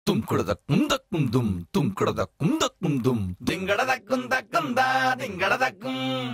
tum kudadakum dakum dum tum kudadakum dakum dum dingadakum dakum da dingadakum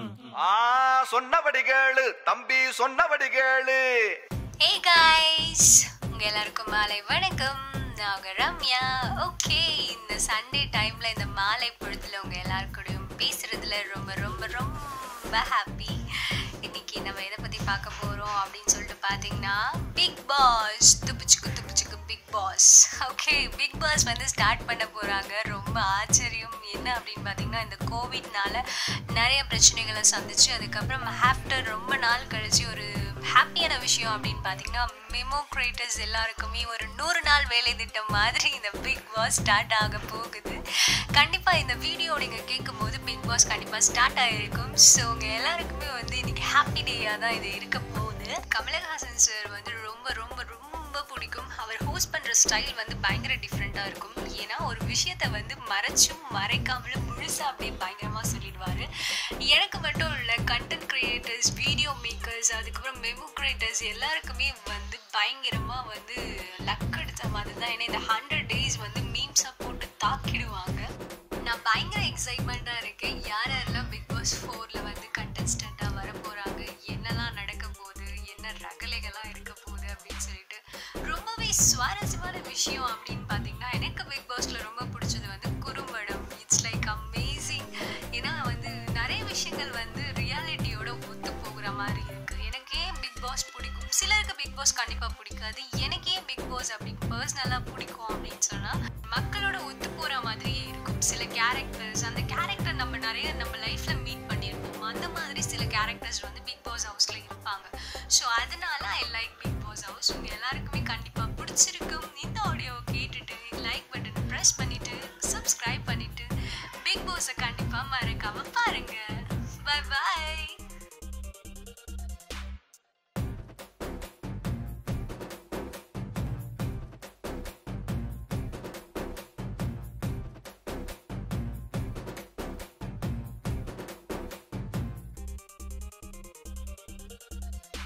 சொன்னபடி கேளு தம்பி சொன்னபடி கேளு. Hey guys, உங்க எல்லாருக்கும் மாலை வணக்கம். நான் உங்க ரம்யா. ஓகே, இந்த சண்டே டைம்ல இந்த மாலை பொழுதுல உங்க எல்லாருக்கூடயும் பேசுறதுல ரொம்ப ரொம்ப ரொம்ப ஹாப்பி. இன்னைக்கு நம்ம எதை பத்தி பார்க்க போறோம் அப்படின்னு சொல்லிட்டு பாத்தீங்கன்னா பிக் பாஸ் துப்புச்சுக்கு Bigg Boss. Okay, Bigg Boss வந்து ஸ்டார்ட் பண்ண போறாங்க. ரொம்ப ஆச்சரியம் என்ன அப்படின்னு பாத்தீங்கன்னா, இந்த கோவிட்னால நிறைய பிரச்சனைகளை சந்திச்சு அதுக்கப்புறம் ஆஃப்டர் ரொம்ப நாள் கழிச்சு ஒரு ஹாப்பியான விஷயம் அப்படின்னு பார்த்தீங்கன்னா, மெமோ கிரியேட்டர்ஸ் எல்லாருக்குமே ஒரு 100 நாள் வேலை திட்டம் மாதிரி இந்த பிக் பாஸ் ஸ்டார்ட் ஆக போகுது. கண்டிப்பாக இந்த வீடியோ நீங்கள் கேட்கும்போது பிக் பாஸ் கண்டிப்பாக ஸ்டார்ட் ஆகிருக்கும். ஸோ உங்கள் எல்லாருக்குமே வந்து இன்னைக்கு ஹாப்பி டேயாக தான் இது இருக்க போகுது. கமலஹாசன் சார் வந்து ரொம்ப ரொம்ப ரொம்ப பிடிக்கும். அவர் ஹோஸ்ட் பண்ணுற ஸ்டைல் வந்து பயங்கர டிஃப்ரெண்ட்டாக இருக்கும். ஏன்னா ஒரு விஷயத்தை வந்து மறைச்சும் மறைக்காமலும் முழுசாக அப்படியே பயங்கரமாக சொல்லிடுவார். எனக்கு மட்டும் இல்லை, கண்டென்ட் கிரியேட்டர்ஸ், வீடியோ மேக்கர்ஸ், அதுக்கப்புறம் மெமோ கிரியேட்டர்ஸ் எல்லாருக்குமே வந்து பயங்கரமாக வந்து லக் எடுத்த மாதிரி தான். ஏன்னா இந்த 100 days வந்து மீம்ஸாக போட்டு தாக்கிடுவாங்க. நான் பயங்கர எக்ஸைட்மெண்ட்டாக இருக்கேன். யாரெல்லாம் பிக் பாஸ் 4ல் வந்து கண்டெஸ்டண்ட்டாக வர போகிறாங்க, என்னெல்லாம் நடக்க போகுது, என்ன ரகலைகள்லாம் இருக்க போகுது அப்படின்னு சொல்லிட்டு ரொம்பவே சுவாரஸ்யமான விஷயம் அப்படின்னு பார்த்தீங்கன்னா, எனக்கு பிக் பாஸில் ரொம்ப பிடிச்சது வந்து குறும்படம். It's like amazing. ஏன்னா வந்து நிறைய விஷயங்கள் வந்து ரியாலிட்டியோட ஒத்து போகிற மாதிரி இருக்குது. எனக்கு ஏன் பிக் பாஸ் பிடிக்கும், சிலருக்கு பிக் பாஸ் கண்டிப்பாக பிடிக்காது. எனக்கு ஏன் பிக் பாஸ் அப்படி பர்சனலாக பிடிக்கும் அப்படின்னு சொன்னால், மக்களோட ஒத்து போகிற மாதிரியே இருக்கும். சில கேரக்டர்ஸ், அந்த கேரக்டர் நம்ம நிறைய நம்ம லைஃப்பில் மீட் பண்ணியிருப்போம். அந்த மாதிரி சில கேரக்டர்ஸ் வந்து பிக் பாஸ் ஹவுஸில் இருப்பாங்க. ஸோ அதனால I like Bigg Boss house. உங்கள் எல்லாருக்குமே கண்டிப்பாக பிடிச்சிருக்கும். இந்த ஆடியோவை கேட்டுட்டு லைக் பட்டன் ப்ரெஸ் பண்ணிவிட்டு சப்ஸ்கிரைப்